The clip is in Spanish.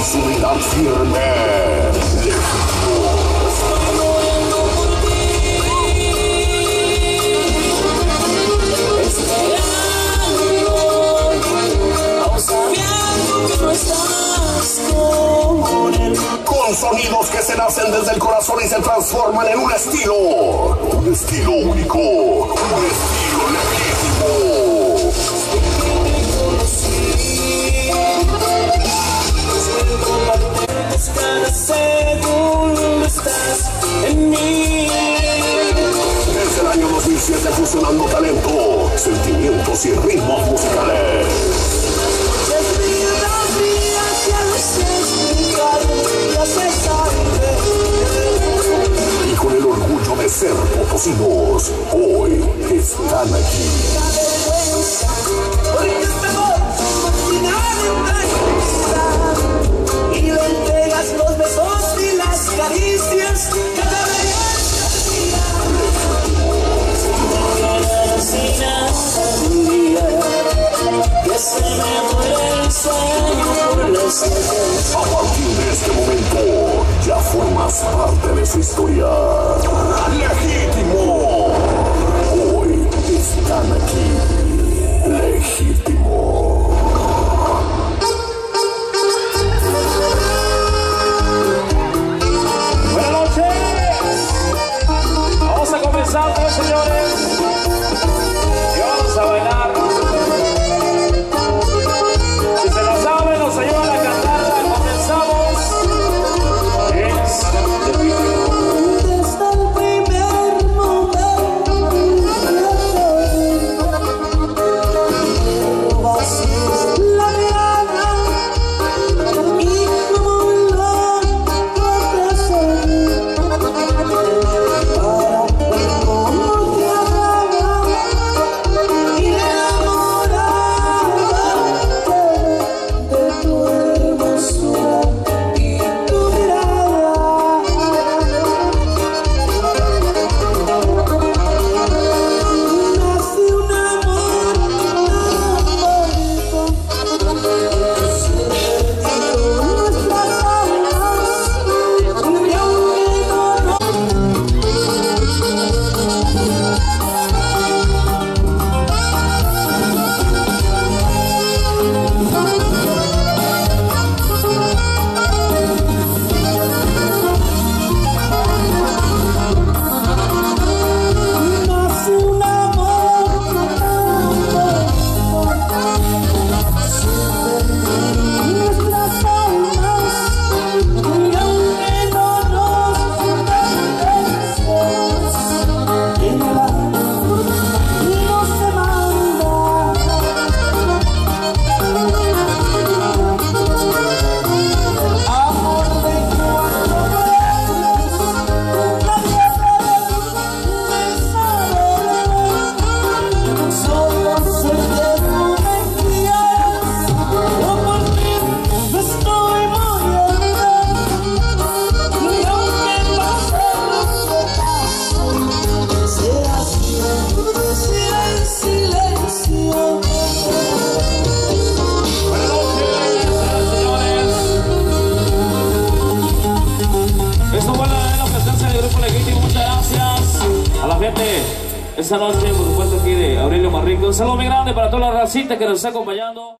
su mirada firme. Con sonidos que se nacen desde el corazón y se transforman en un estilo único, un estilo legítimo. Cada segundo estás en mí. Desde el año 2007 fusionando talento, sentimientos y ritmos musicales. Y con el orgullo de ser potosinos, hoy están aquí. Y le entregas los besos y las caricias que te veían. Que se me muere el sueño por las noches. A partir de este momento, ya formas parte de su historia. Legítimo. Hoy están aquí. Legítimo. Buenas noches. Vamos a comenzar, pues, señores. Y vamos a bailar. Si se la saben, nos ayudan a cantarla. Comenzamos. Es legítimo. Desde el primer momento vacías la mirada y como un loco te seguí para ver cómo te hablaba y enamoraba de tu hermosura y tu mirada. Nace un amor tan bonito, se vertió nuestras almas y aunque no nos nace un amor se vertió nuestras almas y aunque no nos convencemos en el alma no se manda amor de cuatro paredes, nadie puede saber, solo sé que tú me quieres, yo por ti me estoy muriendo y aunque pasemos será siempre silencio. Buenas noches, señores. Esto fue la ocasión del grupo Legítimo. Muchas gracias a la gente esta noche, por supuesto, aquí de Aurelio Manrique. Un saludo muy grande para toda la racita que nos está acompañando.